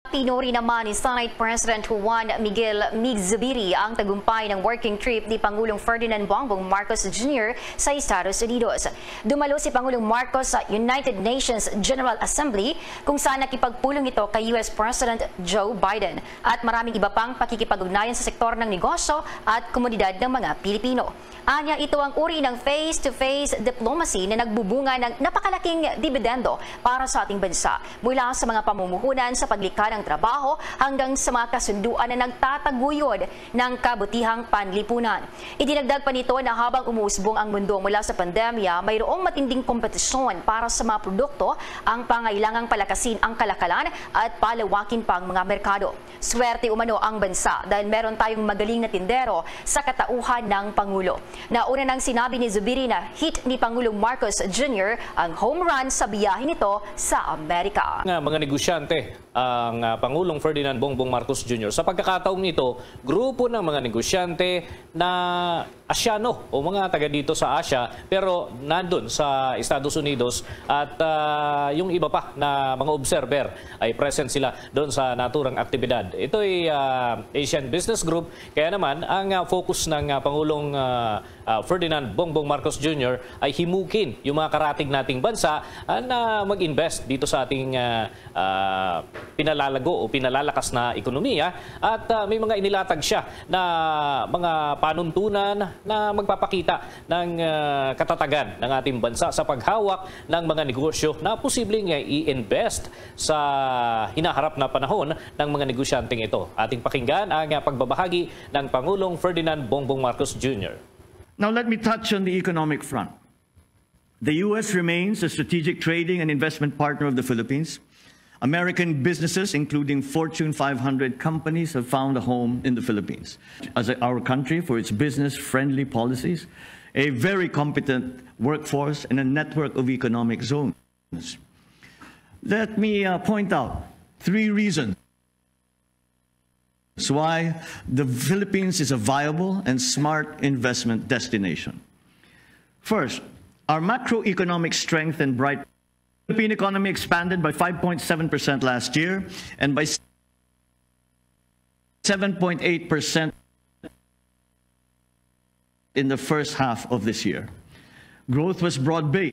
Tinuri naman ni Senate President Juan Miguel Zubiri ang tagumpay ng working trip ni Pangulong Ferdinand Bongbong Marcos Jr. sa Estados Unidos. Dumalo si Pangulong Marcos sa United Nations General Assembly kung saan nakipagpulong ito kay US President Joe Biden at maraming iba pang pakikipag-ugnayan sa sektor ng negosyo at komunidad ng mga Pilipino. Anya, ito ang uri ng face-to-face diplomacy na nagbubunga ng napakalaking dividendo para sa ating bansa, mula sa mga pamumuhunan sa paglikha ng trabaho hanggang sa mga kasunduan na nagtataguyod ng kabutihang panlipunan. Idinagdag pa nito na habang umuusbong ang mundo mula sa pandemya, mayroong matinding kompetisyon para sa mga produkto ang pangailangang palakasin ang kalakalan at palawakin pa ang mga merkado. Swerte umano ang bansa dahil meron tayong magaling na tindero sa katauhan ng Pangulo. Nauna nang sinabi ni Zubiri na hit ni Pangulong Marcos Jr. ang home run sa biyahe nito sa Amerika. Mga negosyante ang Pangulong Ferdinand Bongbong Marcos Jr. Sa pagkakataong ito, grupo ng mga negosyante na Asyano o mga taga dito sa Asya pero nandun sa Estados Unidos at yung iba pa na mga observer ay present sila doon sa naturang aktibidad. Ito ay Asian Business Group, kaya naman ang focus ng Pangulong Ferdinand Bongbong Marcos Jr. ay himukin yung mga karatig nating bansa na mag-invest dito sa ating pinalalago o pinalalakas na ekonomiya at may mga inilatag siya na mga panuntunan na magpapakita ng katatagan ng ating bansa sa paghawak ng mga negosyo na posibleng i-invest sa hinaharap na panahon ng mga negosyanteng ito. Ating pakinggan ang pagbabahagi ng Pangulong Ferdinand Bongbong Marcos Jr. Now let me touch on the economic front. The U.S. remains a strategic trading and investment partner of the Philippines. American businesses, including Fortune 500 companies, have found a home in the Philippines as our country for its business-friendly policies, a very competent workforce, and a network of economic zones. Let me point out 3 reasons why the Philippines is a viable and smart investment destination. First, our macroeconomic strength and bright Philippine economy expanded by 5.7% last year and by 7.8% in the first half of this year. Growth was broad-based.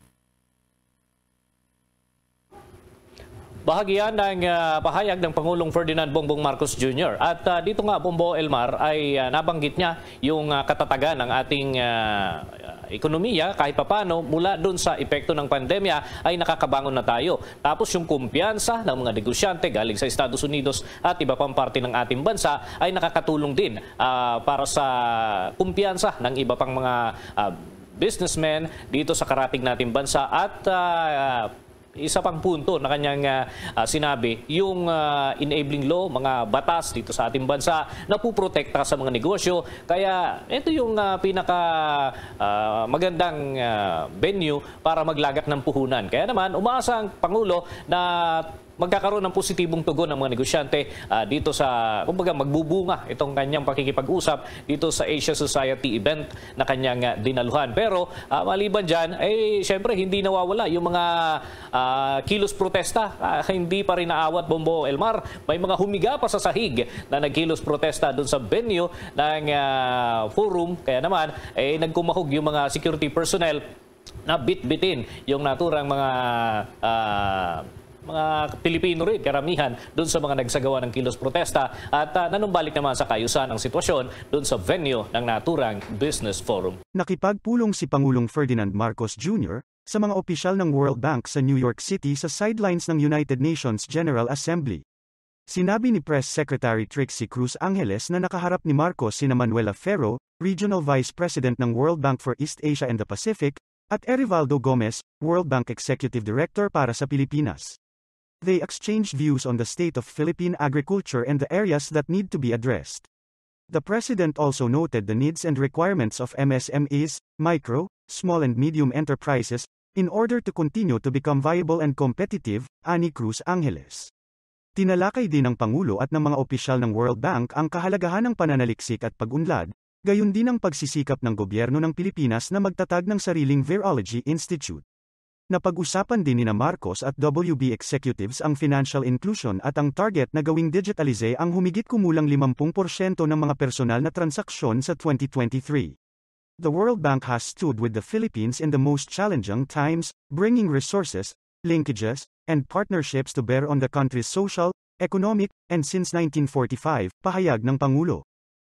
Bahagi yan ng pahayag ng Pangulong Ferdinand Bongbong Marcos Jr. At dito nga, Bombo Elmar, ay nabanggit niya yung katatagan ng ating ekonomiya kahit papano mula doon sa epekto ng pandemya ay nakakabangon na tayo. Tapos yung kumpiyansa ng mga negosyante galing sa Estados Unidos at iba pang parte ng ating bansa ay nakakatulong din para sa kumpiyansa ng iba pang mga businessmen dito sa karating nating bansa at isa pang punto na kanyang sinabi, yung enabling law, mga batas dito sa ating bansa na puprotekta sa mga negosyo. Kaya ito yung pinaka magandang venue para maglagak ng puhunan. Kaya naman, umaasa ang Pangulo na magkakaroon ng positibong tugon ng mga negosyante dito sa, kumbaga, magbubunga itong kanyang pakikipag-usap dito sa Asia Society event na kanyang dinaluhan. Pero maliban dyan, syempre hindi nawawala yung mga kilos protesta. Hindi pa rin naawat, Bombo Elmar. May mga humiga pa sa sahig na nagkilos protesta doon sa venue ng forum. Kaya naman, nagkumahog yung mga security personnel na bit-bitin yung naturang mga Pilipino rin, karamihan, doon sa mga nagsagawa ng kilos protesta at nanumbalik naman sa kaayusan ang sitwasyon doon sa venue ng naturang business forum. Nakipagpulong si Pangulong Ferdinand Marcos Jr. sa mga opisyal ng World Bank sa New York City sa sidelines ng United Nations General Assembly. Sinabi ni Press Secretary Trixie Cruz Angeles na nakaharap ni Marcos sina Manuela Ferro, Regional Vice President ng World Bank for East Asia and the Pacific, at Erivaldo Gomez, World Bank Executive Director para sa Pilipinas. They exchanged views on the state of Philippine agriculture and the areas that need to be addressed. The President also noted the needs and requirements of MSMEs, micro, small and medium enterprises, in order to continue to become viable and competitive, ani Cruz Angeles. Tinalakay din ng Pangulo at ng mga opisyal ng World Bank ang kahalagahan ng pananaliksik at pag-unlad, gayon din ang pagsisikap ng gobyerno ng Pilipinas na magtatag ng sariling Virology Institute. Napag-usapan din nina Marcos at WB executives ang financial inclusion at ang target na gawing digitalize ang humigit kumulang 50% ng mga personal na transaksyon sa 2023. The World Bank has stood with the Philippines in the most challenging times, bringing resources, linkages, and partnerships to bear on the country's social, economic, and since 1945, pahayag ng Pangulo.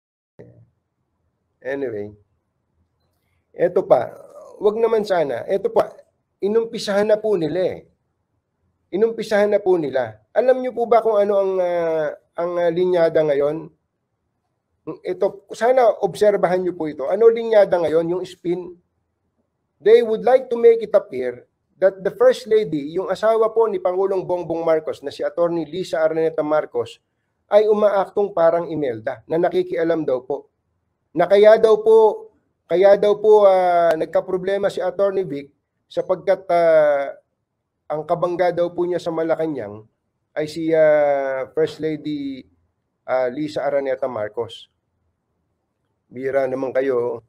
Anyway, eto pa, wag naman sana, eto pa, inumpisahan na po nila eh. Inumpisahan na po nila. Alam niyo po ba kung ano ang linyada ngayon? Ito, sana obserbahan niyo po ito. Ano linyada ngayon? Yung spin. They would like to make it appear that the First Lady, yung asawa po ni Pangulong Bongbong Marcos na si Attorney Lisa Araneta Marcos, ay umaaktong parang Imelda na nakikialam daw po. Na kaya daw po nagka-problema si Attorney Vic sapagkat ang kabangga daw po niya sa Malacanang ay si First Lady Lisa Araneta Marcos. Bira naman kayo.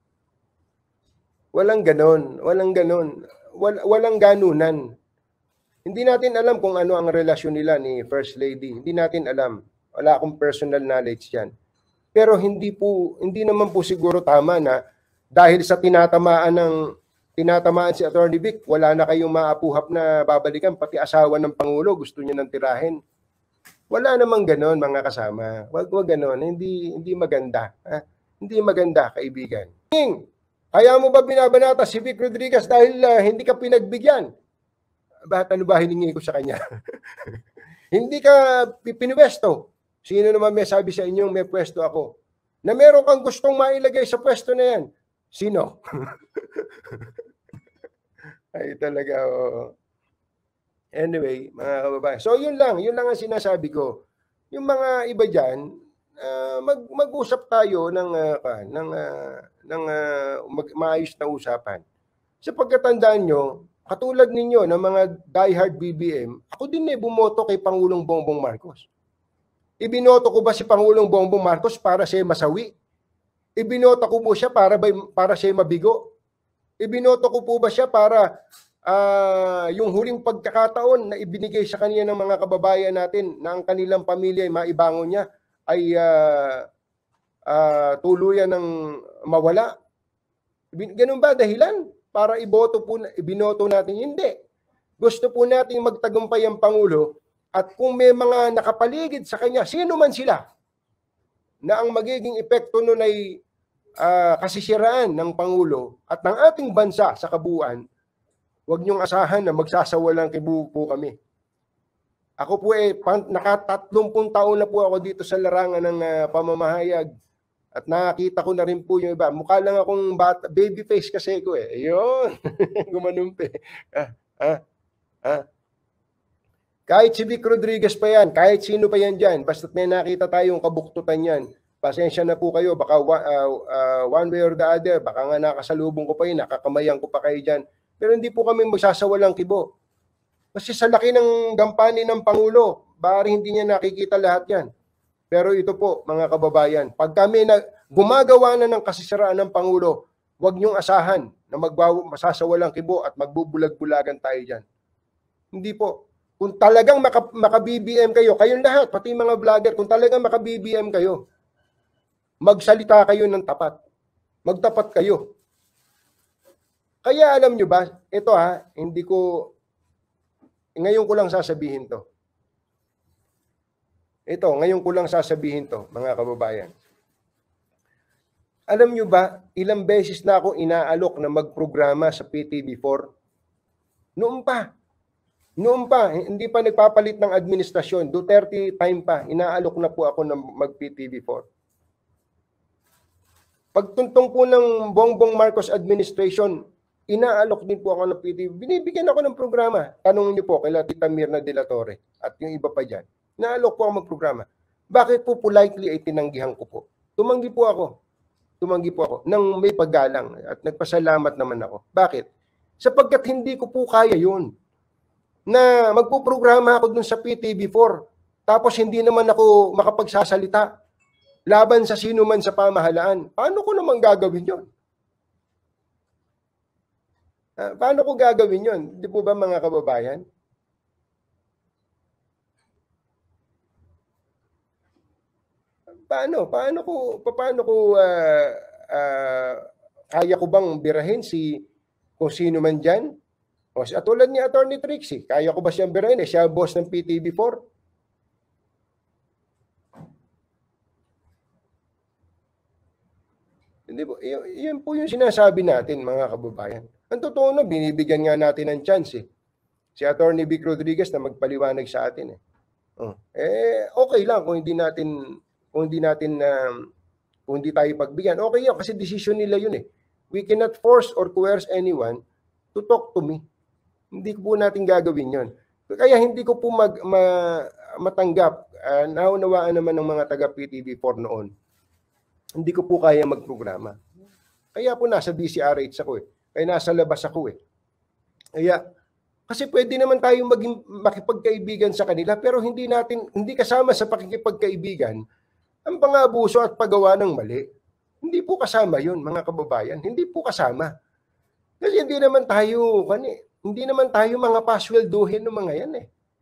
Walang ganon. Walang ganunan. Hindi natin alam kung ano ang relasyon nila ni First Lady. Hindi natin alam. Wala akong personal knowledge yan. Pero hindi naman po siguro tama na dahil sa tinatamaan si Attorney Vic, wala na kayong maapuhap na babalikan, pati asawa ng Pangulo, gusto niya nang tirahin. Wala namang ganon, mga kasama. Wag ganon, hindi maganda. Ha? Hindi maganda, kaibigan. Kaya mo ba binabanata si Vic Rodriguez dahil hindi ka pinagbigyan? Ano ba hiningi ko sa kanya? Hindi ka pinwesto. Sino naman may sabi sa inyong may pwesto ako? Na meron kang gustong mailagay sa pwesto na yan. Sino? Ay talaga. Anyway, mga kababayan. So yun lang ang sinasabi ko. Yung mga iba diyan, mag-usap tayo ng maayos na usapan. Sa pagkatandaan nyo, katulad ninyo ng mga diehard BBM, ako din bumoto kay Pangulong Bongbong Marcos. Ibinoto ko ba si Pangulong Bongbong Marcos para siya masawi? Ibinoto ko po siya para siya mabigo? Ibinoto ko po ba siya para yung huling pagkakataon na ibinigay sa kanya ng mga kababayan natin na ang kanilang pamilya ay maibangon niya ay tuluyan ng mawala? Ganun ba dahilan? Para ibinoto natin? Hindi. Gusto po natin magtagumpay ang Pangulo at kung may mga nakapaligid sa kanya, sino man sila, na ang magiging epekto nun ay kasisiraan ng Pangulo at ng ating bansa sa kabuuan, huwag niyong asahan na magsasawalang kibuo po kami. Ako po naka-30 taon na po ako dito sa larangan ng pamamahayag at nakakita ko na rin po yung iba. Mukha lang akong baby face kasi ko eh. Ayun, gumanumpi. Kahit si Vic Rodriguez pa yan, kahit sino pa yan dyan, basta't may nakita tayong kabuktutan yan, pasensya na po kayo, baka one way or the other, baka nga nakasalubong ko pa yun, nakakamayan ko pa kayo dyan. Pero hindi po kami magsasawalang kibo. Kasi sa laki ng gampanin ng Pangulo, bari hindi niya nakikita lahat yan. Pero ito po, mga kababayan, pag kami gumagawa na ng kasisiraan ng Pangulo, huwag niyong asahan na masasawalang kibo at magbubulag-bulagan tayo dyan. Hindi po. Kung talagang maka-BBM kayo, kayong lahat, pati mga vlogger, kung talagang maka-BBM kayo, magsalita kayo ng tapat. Magtapat kayo. Kaya alam nyo ba, ito ngayon ko lang sasabihin to. Ngayon ko lang sasabihin to, mga kababayan. Alam nyo ba, ilang beses na ako inaalok na magprograma sa PTV4? Noon pa, hindi pa nagpapalit ng administrasyon. Duterte time pa, inaalok na po ako ng mag-PTV4. Pagtuntong po ng Bongbong Marcos administration, inaalok din po ako ng PTV. Binibigyan ako ng programa. Tanungin niyo po kay Tita Mirna de la Torre at yung iba pa dyan. Inaalok po ako magprograma. Bakit po politely ay tinanggihan ko po? Tumanggi po ako nang may paggalang at nagpasalamat naman ako. Bakit? Sapagkat hindi ko po kaya yun. Na magpuprograma ako dun sa PTV4 tapos hindi naman ako makapagsasalita laban sa sino man sa pamahalaan. Paano ko naman gagawin yun? Paano ko gagawin yun? Di po ba mga kababayan? Kaya ko bang birahin kung sino man dyan? O, tulad ni Attorney Trixie, kaya ko ba siyang birahin? Siya boss ng PTV4. Hindi po, yun po yung sinasabi natin, mga kababayan. Ang totoo na, binibigyan nga natin ng chance si Attorney Vic Rodriguez na magpaliwanag sa atin okay lang kung hindi tayo pagbigyan. Okay yan kasi decision nila yun We cannot force or coerce anyone to talk to me. Hindi ko po natin gagawin yun. Kaya hindi ko po matanggap, naunawaan naman ng mga taga PTV4 noon. Hindi ko po kaya magprograma. Kaya po nasa DCRH ako Kaya nasa labas ako Kaya, kasi pwede naman tayo makipagkaibigan sa kanila, pero hindi kasama sa pakikipagkaibigan ang pang-abuso at paggawa ng mali. Hindi po kasama yun, mga kababayan. Hindi po kasama. Kasi hindi naman tayo mga paswelduhin ng mga yan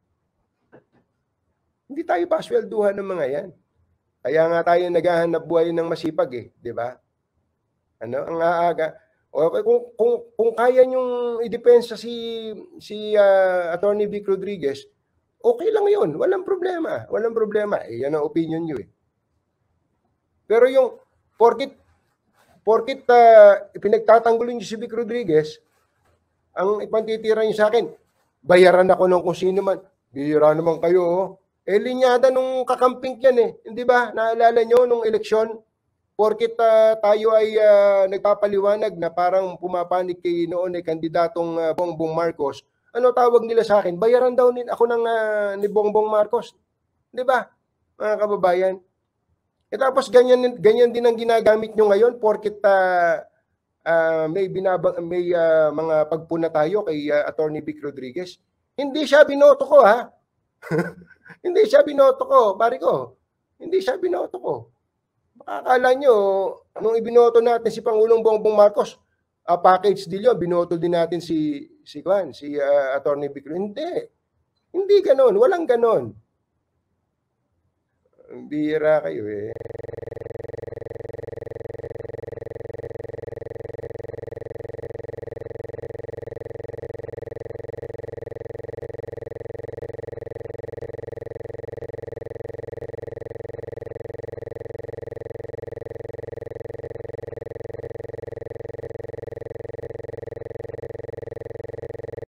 Hindi tayo paswelduhan ng mga yan. Kaya nga tayo naghahanap buhay ng masipag di ba? Ang aaga. Okay, kung kaya niyong idepensa si Attorney Vic Rodriguez, okay lang 'yon, walang problema. Walang problema. Yan ang opinion niyo Pero yung porkit pinagtatanggol niyo si Vic Rodriguez, ang ipantitira niyo sa akin, bayaran ako ng kung sino man. Bihira naman kayo linyada nung kakamping yan Hindi ba? Naalala nyo nung eleksyon? Porkit tayo ay nagpapaliwanag na parang pumapanig kay noon kandidatong Bongbong Marcos. Ano tawag nila sa akin? Bayaran daw ako ni Bongbong Marcos. Di ba? Mga kababayan. Tapos ganyan din ang ginagamit nyo ngayon porkit may mga pagpuna tayo kay Attorney Vic Rodriguez. Hindi siya binoto ko Hindi siya binoto ko, pare ko. Hindi siya binoto ko. Akala nyo, nung ibinoto natin si Pangulong Bongbong Marcos, package deal yun, binoto din natin si Attorney Vic. Hindi ganon, walang ganon. Bihira kayo